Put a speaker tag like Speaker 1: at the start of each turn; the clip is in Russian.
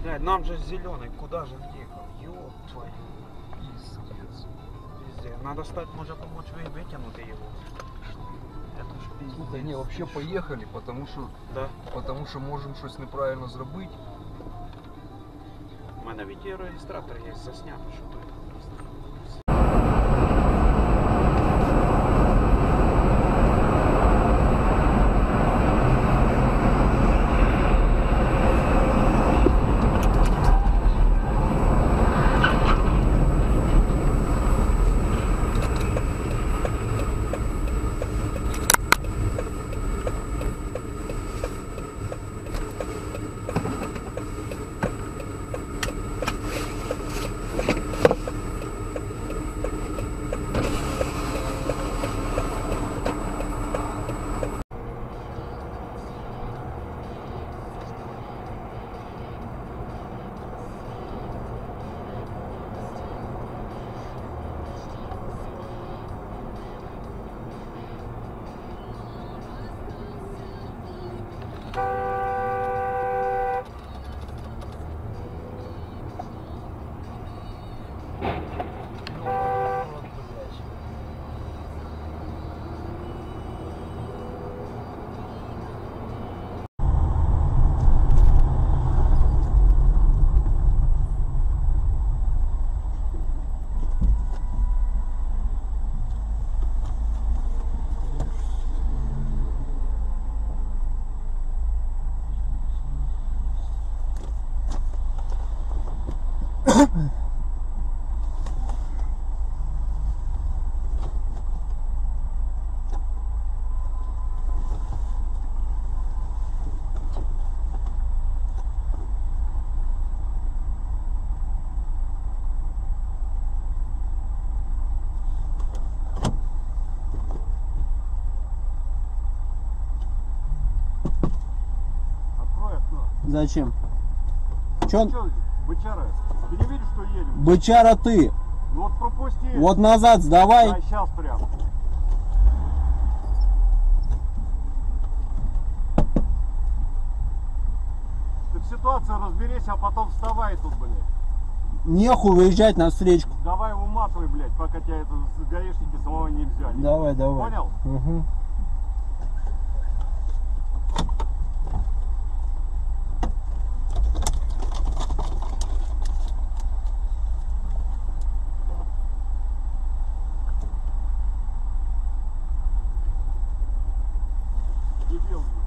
Speaker 1: Блядь, нам же зеленый, куда же он ехал? Ёб твою.
Speaker 2: Пиздец.
Speaker 1: Пиздец. Надо стать, может помочь вытянуть его. Это ж пиздец.
Speaker 2: Слухай, не, вообще поехали, потому что можем щось неправильно зробити.
Speaker 1: У мене відеореєстратор є, заснято, що тут.
Speaker 3: Зачем? Чё?
Speaker 4: Бычара, ты не видишь, что едем?
Speaker 3: Бычара ты.
Speaker 4: Ну вот пропусти.
Speaker 3: Вот назад сдавай.
Speaker 4: Да, сейчас прям. Ты в ситуации разберись, а потом вставай тут, блядь.
Speaker 3: Нехуй выезжать на встречку.
Speaker 4: Давай уматывай, блядь, пока тебя это гаишники самого не взяли.
Speaker 3: Давай, давай.
Speaker 4: Понял?
Speaker 3: Угу.
Speaker 4: Дебил.